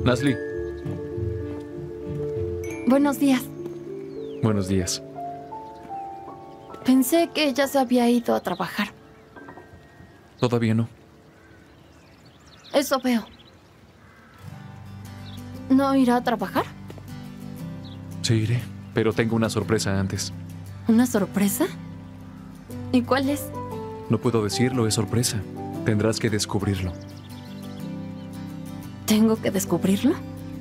Nasli. Buenos días. Buenos días. Pensé que ella se había ido a trabajar. Todavía no. Eso veo. ¿No irá a trabajar? Sí, iré, pero tengo una sorpresa antes. ¿Una sorpresa? ¿Y cuál es? No puedo decirlo, es sorpresa. Tendrás que descubrirlo. ¿Tengo que descubrirlo?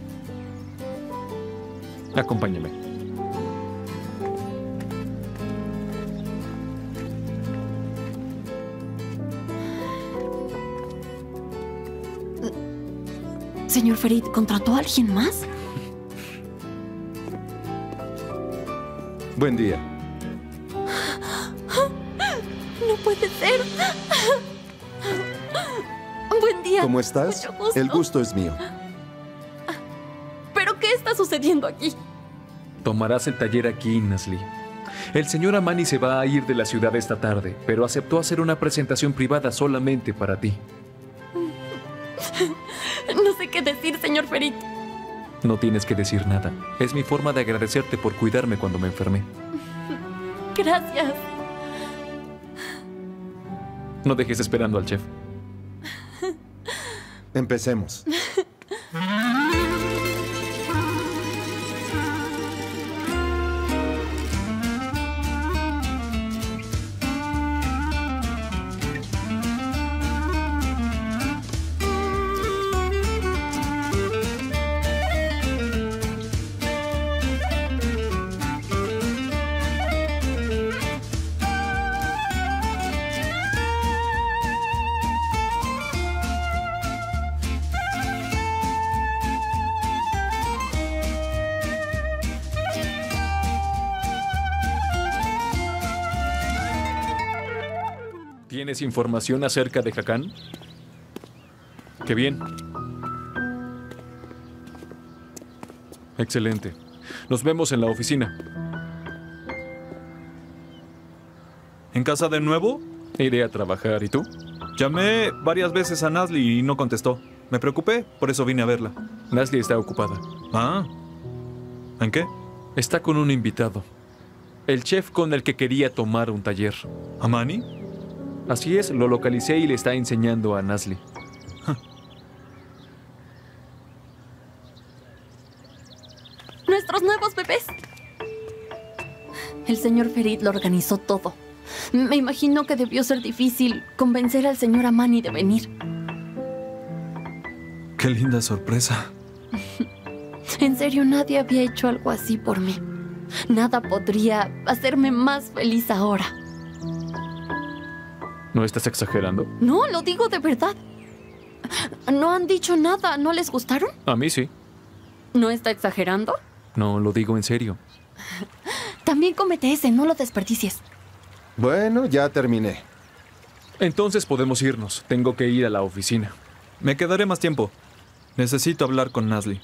Acompáñame. Señor Ferit, ¿contrató a alguien más? Buen día. No puede ser. Buen día. ¿Cómo estás? Mucho gusto. El gusto es mío. ¿Pero qué está sucediendo aquí? Tomarás el taller aquí, Nasli. El señor Amani se va a ir de la ciudad esta tarde, pero aceptó hacer una presentación privada solamente para ti. No sé qué decir, señor Ferit. No tienes que decir nada. Es mi forma de agradecerte por cuidarme cuando me enfermé. Gracias. No dejes esperando al chef. Empecemos. ¿Tienes información acerca de Hakan? ¡Qué bien! Excelente. Nos vemos en la oficina. ¿En casa de nuevo? Iré a trabajar. ¿Y tú? Llamé varias veces a Nasli y no contestó. Me preocupé, por eso vine a verla. Nasli está ocupada. Ah. ¿En qué? Está con un invitado. El chef con el que quería tomar un taller. ¿Amani? Así es, lo localicé y le está enseñando a Nasli. Nuestros nuevos bebés. El señor Ferit lo organizó todo. Me imagino que debió ser difícil convencer al señor Amani de venir. Qué linda sorpresa. En serio, nadie había hecho algo así por mí. Nada podría hacerme más feliz ahora. ¿No estás exagerando? No, lo digo de verdad. No han dicho nada. ¿No les gustaron? A mí sí. ¿No está exagerando? No, lo digo en serio. También cómete ese, no lo desperdicies. Bueno, ya terminé. Entonces podemos irnos. Tengo que ir a la oficina. Me quedaré más tiempo. Necesito hablar con Nasli.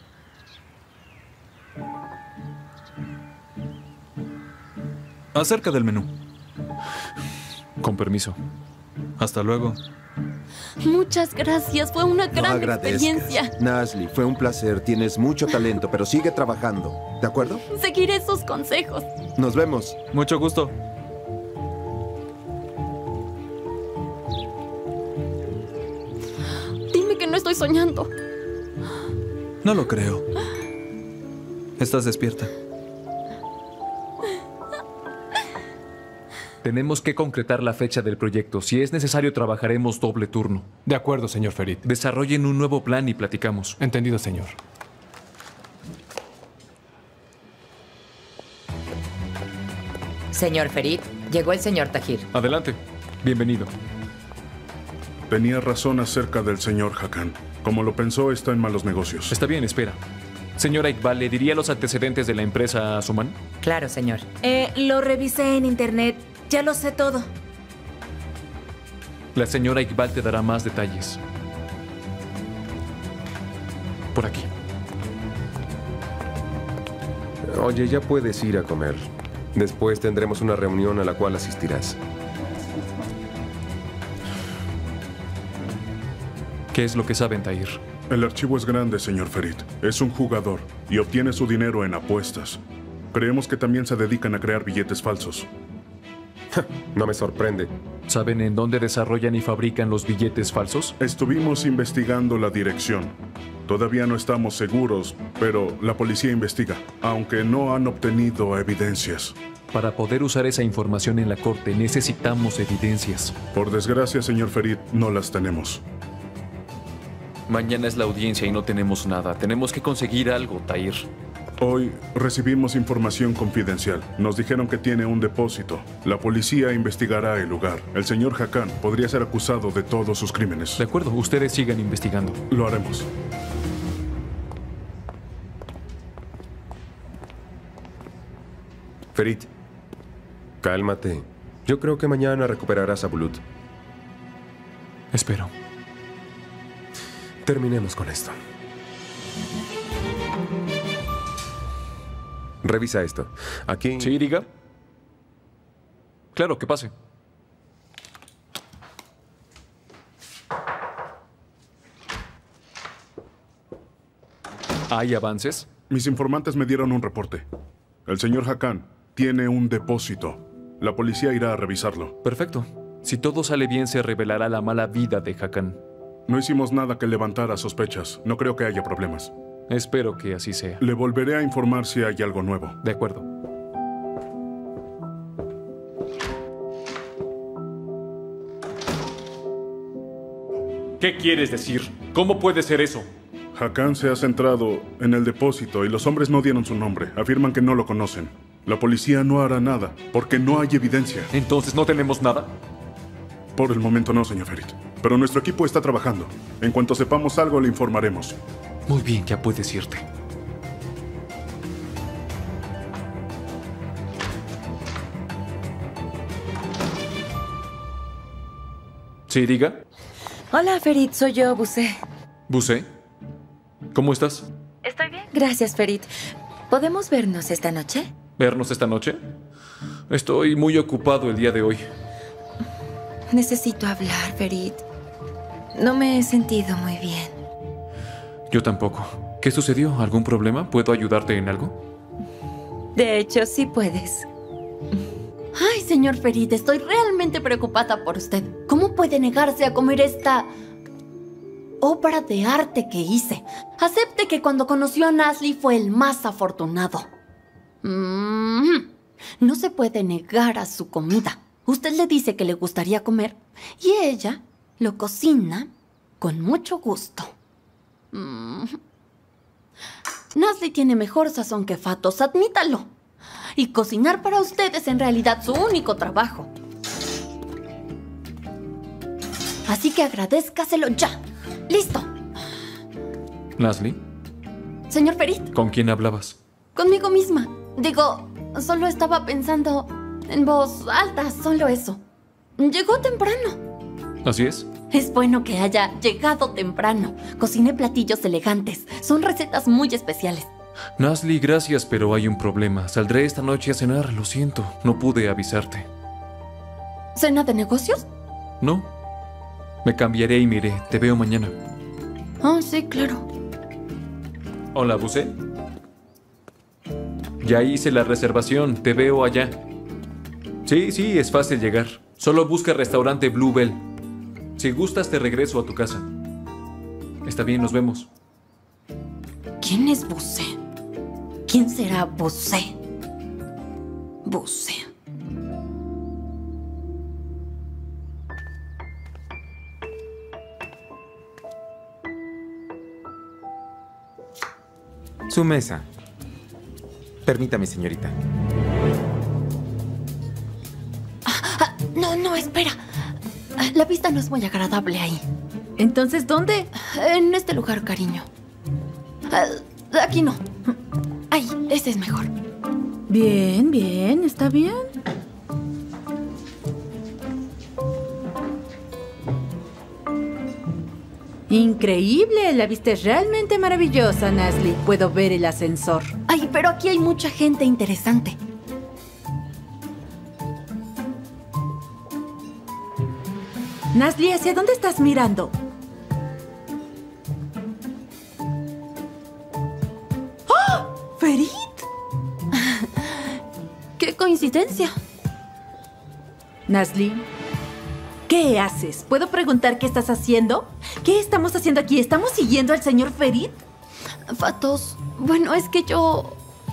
Acerca del menú. Con permiso. Hasta luego. Muchas gracias, fue una No gran agradezcas. experiencia. Nasli, fue un placer. Tienes mucho talento, pero sigue trabajando. ¿De acuerdo? Seguiré sus consejos. Nos vemos. Mucho gusto. Dime que no estoy soñando. No lo creo. ¿Estás despierta? Tenemos que concretar la fecha del proyecto. Si es necesario, trabajaremos doble turno. De acuerdo, señor Ferit. Desarrollen un nuevo plan y platicamos. Entendido, señor. Señor Ferit, llegó el señor Tahir. Adelante. Bienvenido. Tenía razón acerca del señor Hakan. Como lo pensó, está en malos negocios. Está bien, espera. Señora Iqbal, ¿le diría los antecedentes de la empresa a Suman? Claro, señor. Lo revisé en internet. Ya lo sé todo. La señora Iqbal te dará más detalles. Por aquí. Oye, ya puedes ir a comer. Después tendremos una reunión a la cual asistirás. ¿Qué es lo que saben, Tahir? El archivo es grande, señor Ferit. Es un jugador y obtiene su dinero en apuestas. Creemos que también se dedican a crear billetes falsos. No me sorprende. ¿Saben en dónde desarrollan y fabrican los billetes falsos? Estuvimos investigando la dirección. Todavía no estamos seguros, pero la policía investiga, aunque no han obtenido evidencias. Para poder usar esa información en la corte necesitamos evidencias. Por desgracia, señor Ferit, no las tenemos. Mañana es la audiencia y no tenemos nada. Tenemos que conseguir algo, Tahir. Hoy recibimos información confidencial. Nos dijeron que tiene un depósito. La policía investigará el lugar. El señor Hakan podría ser acusado de todos sus crímenes. De acuerdo, ustedes sigan investigando. Lo haremos. Ferit, cálmate. Yo creo que mañana recuperarás a Bulut. Espero. Terminemos con esto. Revisa esto. Aquí... ¿Sí, diga? Claro, que pase. ¿Hay avances? Mis informantes me dieron un reporte. El señor Hakan tiene un depósito. La policía irá a revisarlo. Perfecto. Si todo sale bien, se revelará la mala vida de Hakan. No hicimos nada que levantara sospechas. No creo que haya problemas. Espero que así sea. Le volveré a informar si hay algo nuevo. De acuerdo. ¿Qué quieres decir? ¿Cómo puede ser eso? Hakan se ha centrado en el depósito y los hombres no dieron su nombre. Afirman que no lo conocen. La policía no hará nada, porque no hay evidencia. ¿Entonces no tenemos nada? Por el momento no, señor Ferit. Pero nuestro equipo está trabajando. En cuanto sepamos algo, le informaremos. Muy bien, ya puedes irte. ¿Sí, diga? Hola, Ferit. Soy yo, Busé. ¿Busé? ¿Cómo estás? Estoy bien. Gracias, Ferit. ¿Podemos vernos esta noche? ¿Vernos esta noche? Estoy muy ocupado el día de hoy. Necesito hablar, Ferit. No me he sentido muy bien. Yo tampoco. ¿Qué sucedió? ¿Algún problema? ¿Puedo ayudarte en algo? De hecho, sí puedes. Ay, señor Ferit, estoy realmente preocupada por usted. ¿Cómo puede negarse a comer esta obra de arte que hice? Acepte que cuando conoció a Nasli fue el más afortunado. No se puede negar a su comida. Usted le dice que le gustaría comer y ella lo cocina con mucho gusto. Nasli tiene mejor sazón que Fatos, admítalo. Y cocinar para usted es en realidad su único trabajo. Así que agradézcaselo ya. ¡Listo! ¿Nasli? Señor Ferit. ¿Con quién hablabas? Conmigo misma. Digo, solo estaba pensando en voz alta, solo eso. Llegó temprano. ¿Así es? Es bueno que haya llegado temprano. Cociné platillos elegantes. Son recetas muy especiales. Nasli, gracias, pero hay un problema. Saldré esta noche a cenar, lo siento. No pude avisarte. ¿Cena de negocios? No. Me cambiaré y miré. Te veo mañana. Oh, sí, claro. Hola, Busé. Ya hice la reservación. Te veo allá. Sí, es fácil llegar. Solo busca restaurante Bluebell. Si gustas, te regreso a tu casa. Está bien, nos vemos. ¿Quién es Busé? ¿Quién será Busé? Busé. Su mesa. Permítame, señorita. No, espera. La vista no es muy agradable ahí. ¿Entonces dónde? En este lugar, cariño. Aquí no. Ahí, ese es mejor. Bien, está bien. Increíble, la vista es realmente maravillosa, Nasli. Puedo ver el ascensor. Ay, pero aquí hay mucha gente interesante. Nasli, ¿hacia dónde estás mirando? ¿Ferit? ¡Qué coincidencia! Nazli, ¿qué haces? ¿Puedo preguntar qué estás haciendo? ¿Qué estamos haciendo aquí? ¿Estamos siguiendo al señor Ferit? Fatos, bueno, es que yo...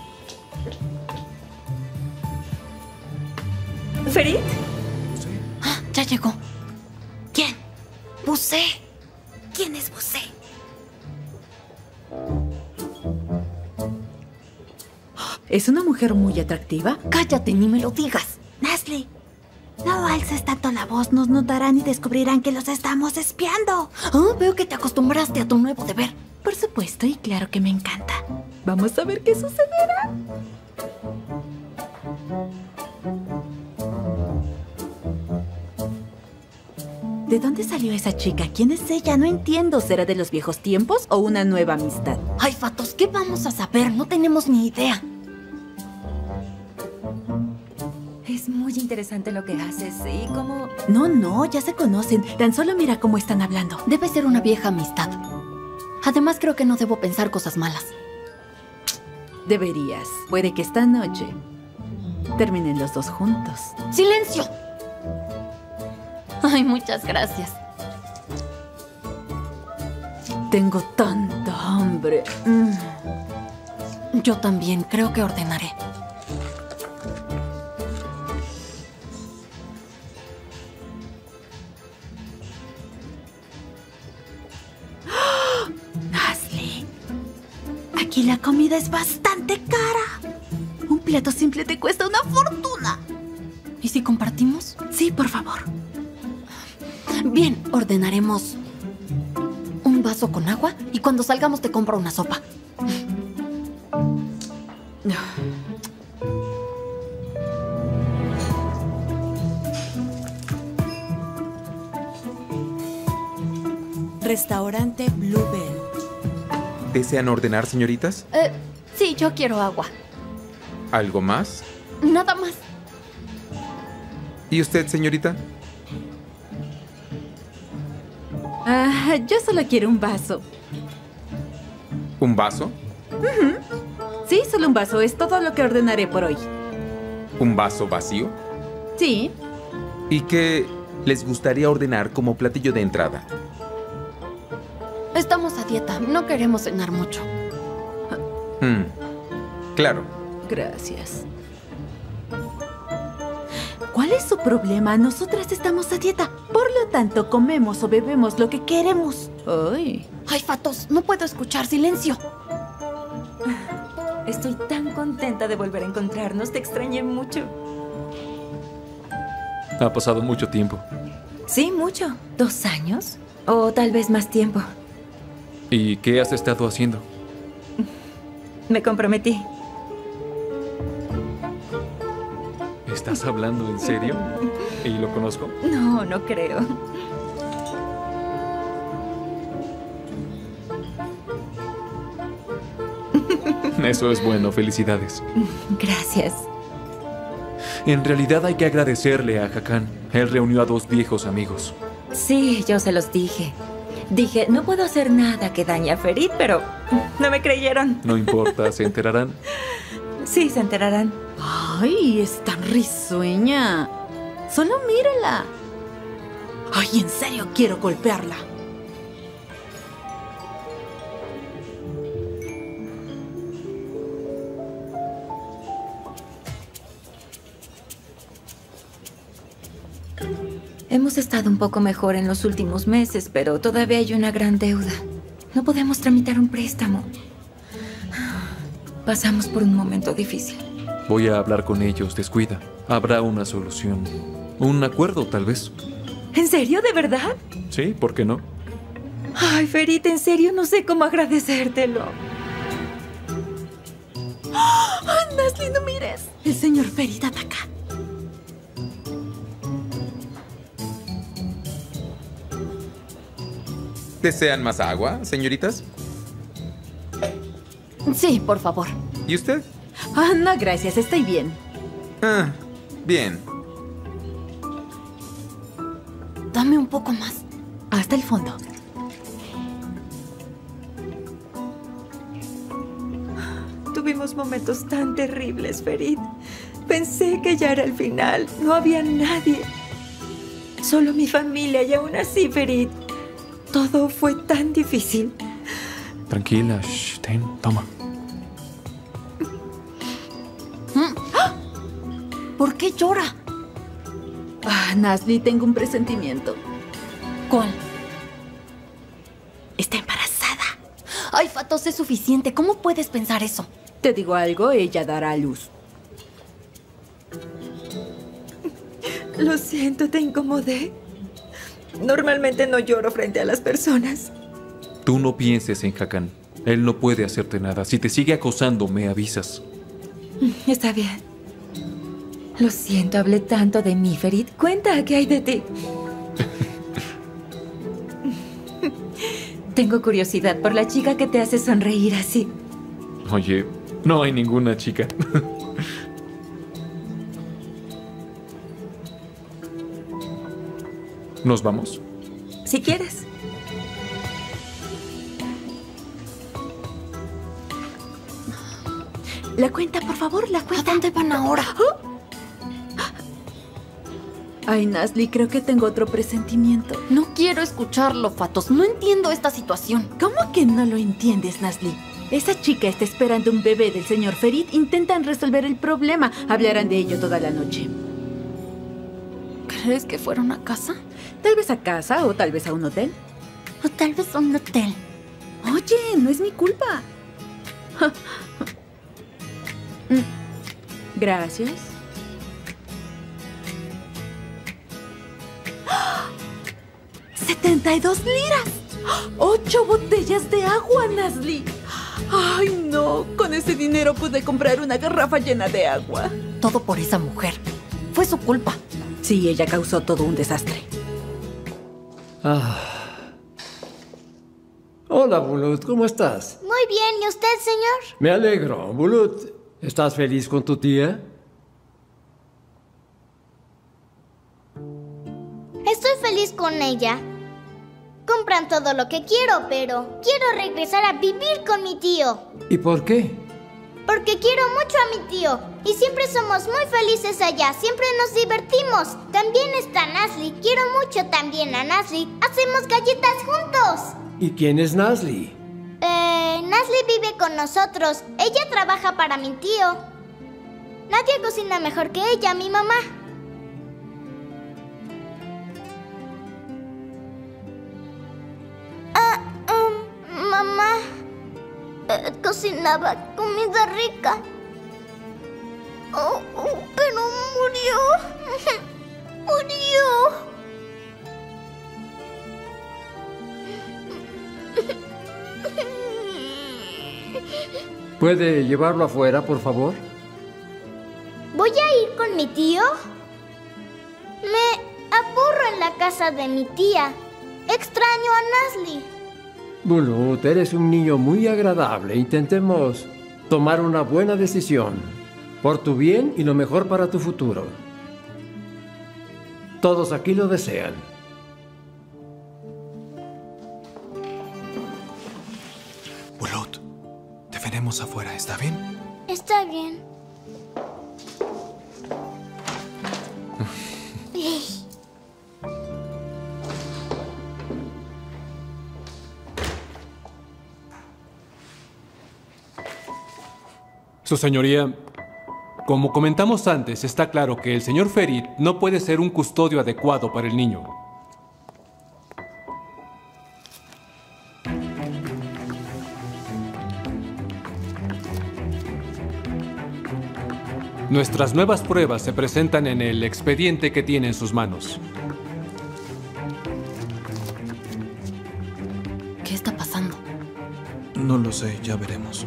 ¿Ferit? Ah, ya llegó. ¿Quién? Busé. ¿Quién es Busé? ¿Es una mujer muy atractiva? Cállate, ni me lo digas. Nazli, no alces tanto la voz. Nos notarán y descubrirán que los estamos espiando. Ah, veo que te acostumbraste a tu nuevo deber. Por supuesto, y claro que me encanta. Vamos a ver qué sucederá. ¿De dónde salió esa chica? ¿Quién es ella? No entiendo. ¿Será de los viejos tiempos o una nueva amistad? Ay, Fatos, ¿qué vamos a saber? No tenemos ni idea. Es muy interesante lo que haces y cómo... No, ya se conocen. Tan solo mira cómo están hablando. Debe ser una vieja amistad. Además, creo que no debo pensar cosas malas. Deberías. Puede que esta noche terminen los dos juntos. ¡Silencio! Ay, muchas gracias. Tengo tanto hambre. Yo también creo que ordenaré. Nazli, aquí la comida es bastante cara. Un plato simple te cuesta una fortuna. ¿Y si compartimos? Sí, por favor. Bien, ordenaremos un vaso con agua y cuando salgamos te compro una sopa. Restaurante Bluebell. ¿Desean ordenar, señoritas? Sí, yo quiero agua. ¿Algo más? Nada más. ¿Y usted, señorita? Yo solo quiero un vaso. ¿Un vaso? Sí, solo un vaso. Es todo lo que ordenaré por hoy. ¿Un vaso vacío? Sí. ¿Y qué les gustaría ordenar como platillo de entrada? Estamos a dieta. No queremos cenar mucho. Claro. Gracias. ¿Cuál es su problema? Nosotras estamos a dieta. Por lo tanto, comemos o bebemos lo que queremos. Ay. Ay, Fatos, no puedo escuchar. Silencio. Estoy tan contenta de volver a encontrarnos. Te extrañé mucho. Ha pasado mucho tiempo. Sí, mucho. 2 años. O tal vez más tiempo. ¿Y qué has estado haciendo? Me comprometí. ¿Estás hablando en serio? ¿Y lo conozco? No, no creo. Eso es bueno, felicidades. Gracias. En realidad hay que agradecerle a Hakan. Él reunió a 2 viejos amigos. Sí, yo se los dije. Dije, no puedo hacer nada que dañe a Ferit, pero no me creyeron. No importa, ¿se enterarán? Sí, se enterarán. Ay, es tan risueña. Solo mírala. Ay, en serio quiero golpearla. Hemos estado un poco mejor en los últimos meses, pero todavía hay una gran deuda. No podemos tramitar un préstamo. Pasamos por un momento difícil. Voy a hablar con ellos, descuida. Habrá una solución. Un acuerdo, tal vez. ¿En serio? ¿De verdad? Sí, ¿por qué no? Ay, Ferit, en serio no sé cómo agradecértelo. ¡Oh, Nazli, no mires! El señor Ferit ataca. ¿Desean más agua, señoritas? Sí, por favor. ¿Y usted? No, gracias. Estoy bien. Bien. Dame un poco más. Hasta el fondo. Tu tuvimos momentos tan terribles, Ferit. Pensé que ya era el final. No había nadie. Solo mi familia y aún así, Ferit, todo fue tan difícil. Tranquila, ten, toma. ¿Por qué llora? Nazli, tengo un presentimiento. ¿Cuál? Está embarazada. Ay, Fatos, es suficiente. ¿Cómo puedes pensar eso? Te digo algo, ella dará a luz. Lo siento, te incomodé. Normalmente no lloro frente a las personas. Tú no pienses en Hakan. Él no puede hacerte nada. Si te sigue acosando, me avisas. Está bien. Lo siento, hablé tanto de mí, Ferit. Cuenta, ¿qué hay de ti? Tengo curiosidad por la chica que te hace sonreír así. Oye, no hay ninguna chica. ¿Nos vamos? Si quieres. La cuenta, por favor, la cuenta. ¿A dónde van ahora? Ay, Nazli, creo que tengo otro presentimiento. No quiero escucharlo, Fatos. No entiendo esta situación. ¿Cómo que no lo entiendes, Nazli? Esa chica está esperando un bebé del señor Ferit. Intentan resolver el problema. Hablarán de ello toda la noche. ¿Crees que fueron a casa? Tal vez a casa o tal vez a un hotel. O tal vez a un hotel. Oye, no es mi culpa. Gracias. ¡72 liras! 8 botellas de agua, Nazli. Ay, no. Con ese dinero pude comprar una garrafa llena de agua. Todo por esa mujer. Fue su culpa. Sí, ella causó todo un desastre. Hola, Bulut. ¿Cómo estás? Muy bien. ¿Y usted, señor? Me alegro. Bulut, ¿estás feliz con tu tía? Estoy feliz con ella. Compran todo lo que quiero, pero quiero regresar a vivir con mi tío. ¿Y por qué? Porque quiero mucho a mi tío. Y siempre somos muy felices allá. Siempre nos divertimos. También está Nazli. Quiero mucho también a Nazli. Hacemos galletas juntos. ¿Y quién es Nazli? Nazli vive con nosotros. Ella trabaja para mi tío. Nadie cocina mejor que ella, mi mamá. Mamá cocinaba comida rica. Pero murió. Murió. ¿Puede llevarlo afuera, por favor? ¿Voy a ir con mi tío? Me aburro en la casa de mi tía. Extraño a Nazli. Bulut, eres un niño muy agradable. Intentemos tomar una buena decisión. Por tu bien y lo mejor para tu futuro. Todos aquí lo desean. Bulut, te veremos afuera, ¿está bien? Está bien. Su señoría, como comentamos antes, está claro que el señor Ferit no puede ser un custodio adecuado para el niño. Nuestras nuevas pruebas se presentan en el expediente que tiene en sus manos. ¿Qué está pasando? No lo sé, ya veremos.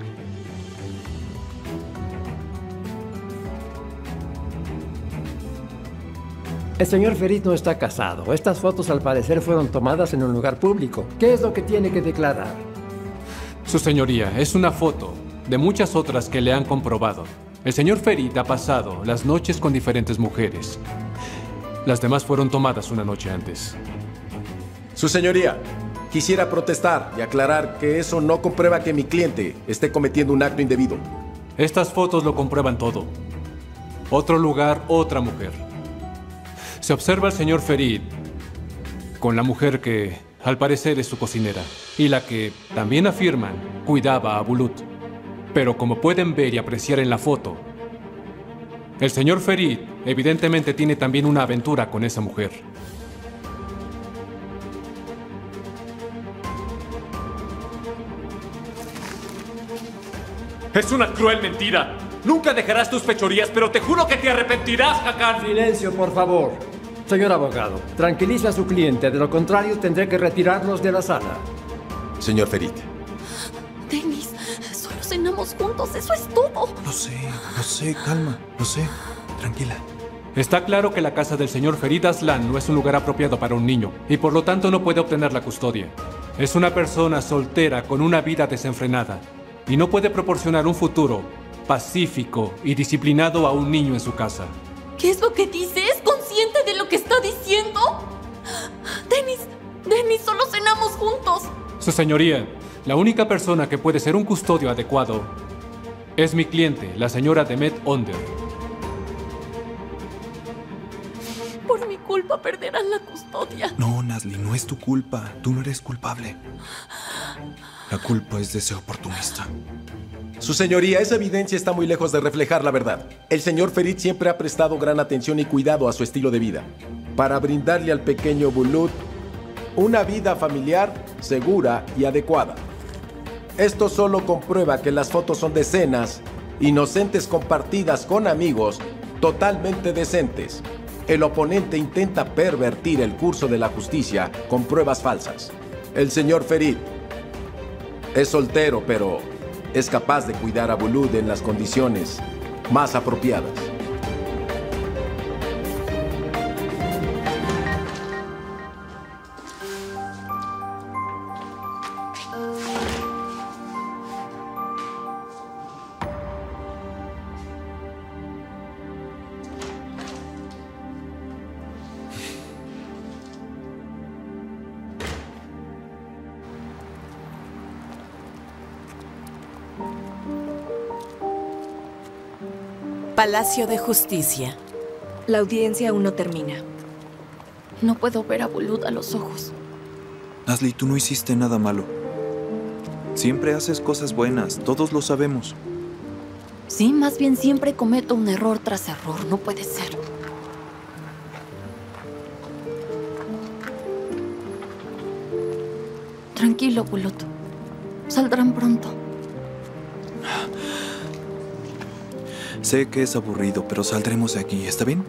El señor Ferit no está casado. Estas fotos al parecer fueron tomadas en un lugar público. ¿Qué es lo que tiene que declarar? Su señoría, es una foto de muchas otras que le han comprobado. El señor Ferit ha pasado las noches con diferentes mujeres. Las demás fueron tomadas una noche antes. Su señoría, Quisiera protestar y aclarar que eso no comprueba que mi cliente esté cometiendo un acto indebido. Estas fotos lo comprueban todo. Otro lugar, otra mujer. Se observa al señor Ferit con la mujer que, al parecer, es su cocinera y la que, también afirman, cuidaba a Bulut. Pero como pueden ver y apreciar en la foto, el señor Ferit evidentemente tiene también una aventura con esa mujer. Es una cruel mentira. Nunca dejarás tus fechorías, pero te juro que te arrepentirás, Hakan. Silencio, por favor. Señor abogado, tranquilice a su cliente. De lo contrario, tendré que retirarlos de la sala. Señor Ferit. Dennis, solo cenamos juntos, eso es todo. Lo sé, calma, lo sé. Tranquila. Está claro que la casa del señor Ferit Aslan no es un lugar apropiado para un niño y por lo tanto no puede obtener la custodia. Es una persona soltera con una vida desenfrenada y no puede proporcionar un futuro pacífico y disciplinado a un niño en su casa. ¿Qué es lo que dice? ¿Es consciente de lo que está diciendo? Dennis, solo cenamos juntos. Su señoría, la única persona que puede ser un custodio adecuado es mi cliente, la señora Demet Onder. Por mi culpa perderán la custodia. No, Nazli, no es tu culpa. Tú no eres culpable. La culpa es de ese oportunista. Su señoría, esa evidencia está muy lejos de reflejar la verdad. El señor Ferit siempre ha prestado gran atención y cuidado a su estilo de vida, para brindarle al pequeño Bulut una vida familiar, segura y adecuada. Esto solo comprueba que las fotos son de cenas inocentes compartidas con amigos totalmente decentes. El oponente intenta pervertir el curso de la justicia con pruebas falsas. El señor Ferit es soltero, pero es capaz de cuidar a Bulut en las condiciones más apropiadas. Palacio de Justicia. La audiencia aún no termina. No puedo ver a Bulut a los ojos. Nazli, tú no hiciste nada malo. Siempre haces cosas buenas, todos lo sabemos. Sí, más bien siempre cometo un error tras error. No puede ser. Tranquilo, Bulut. Saldrán pronto. Sé que es aburrido, pero saldremos de aquí, ¿está bien?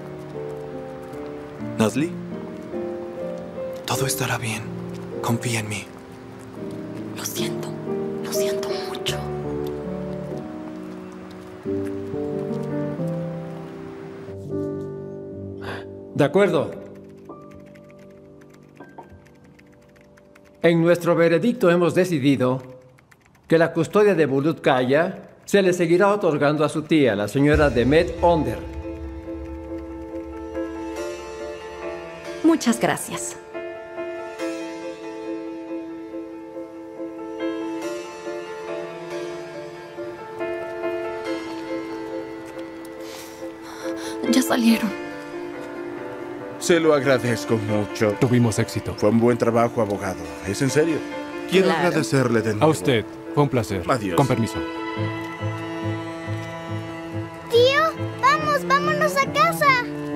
Nazli, todo estará bien. Confía en mí. Lo siento mucho. De acuerdo. En nuestro veredicto hemos decidido que la custodia de Bulut Kaya se le seguirá otorgando a su tía, la señora Demet Onder. Muchas gracias. Ya salieron. Se lo agradezco mucho. Tuvimos éxito. Fue un buen trabajo, abogado. ¿Es en serio? Quiero agradecerle de nuevo. A usted. Fue un placer. Adiós. Con permiso. Tío, vámonos a casa.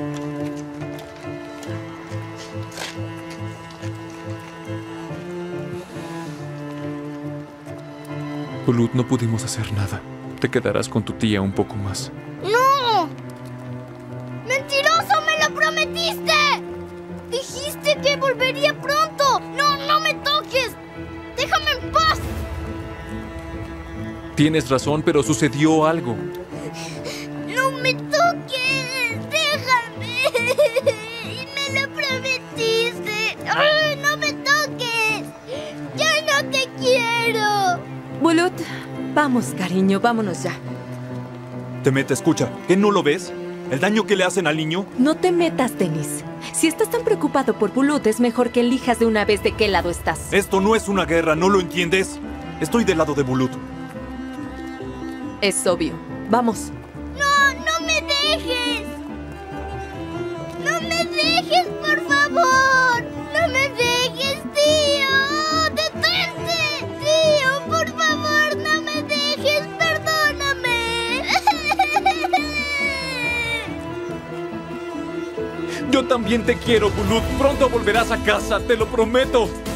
Bulut, no pudimos hacer nada. Te quedarás con tu tía un poco más. ¡No! ¡Mentiroso! ¡Me lo prometiste! Dijiste que volvería pronto. ¡No me toques! ¡Déjame en paz! Tienes razón, pero sucedió algo. ¡No me toques! ¡Déjame! ¡Me lo prometiste! ¡No me toques! ¡Ya no te quiero! Bulut, vamos, cariño, vámonos ya. Demet, escucha. ¿Qué no lo ves? ¿El daño que le hacen al niño? No te metas, Dennis. Si estás tan preocupado por Bulut, es mejor que elijas de una vez de qué lado estás. Esto no es una guerra, ¿no lo entiendes? Estoy del lado de Bulut. Es obvio. Vamos. ¡No, no me dejes! ¡No me dejes, por favor! ¡No me dejes, tío! ¡Detente! Tío, por favor, no me dejes, perdóname. Yo también te quiero, Bulut. Pronto volverás a casa, te lo prometo.